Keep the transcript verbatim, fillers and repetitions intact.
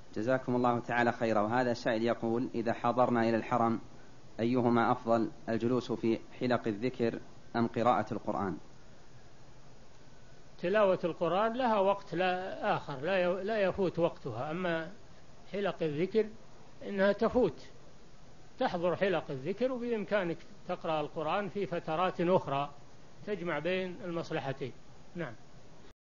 جزاكم الله تعالى خيرا. وهذا سائل يقول: إذا حضرنا إلى الحرم أيهما أفضل، الجلوس في حلق الذكر أم قراءة القرآن؟ تلاوة القرآن لها وقت لا آخر لا يفوت وقتها، أما حلق الذكر إنها تفوت. تحضر حلق الذكر وبإمكانك تقرأ القرآن في فترات أخرى تجمع بين المصلحتين. نعم.